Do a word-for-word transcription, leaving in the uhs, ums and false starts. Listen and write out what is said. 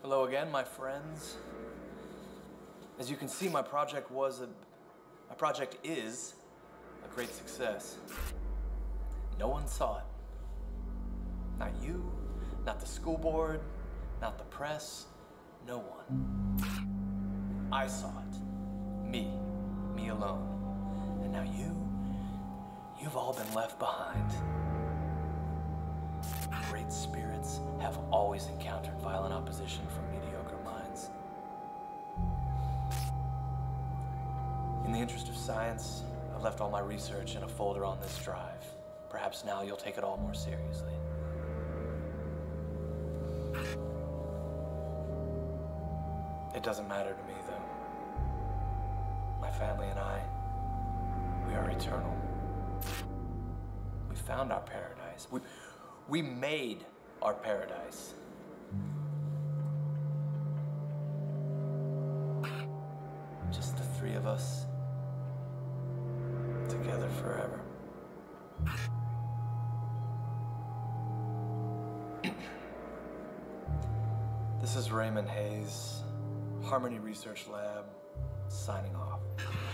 Hello again, my friends. As you can see, my project was a... My project is a great success. No one saw it. Not you, not the school board, not the press, no one. I saw it. Me. Me alone. And now you, you've all been left behind. Great spirits have always encountered violent opposition from mediocre minds. In the interest of science, I've left all my research in a folder on this drive. Perhaps now you'll take it all more seriously. It doesn't matter to me, though. My family and I, we are eternal. We found our paradise. We, we made our paradise. Just the three of us, together forever. This is Raymond Hayes, Harmony Research Lab, signing off.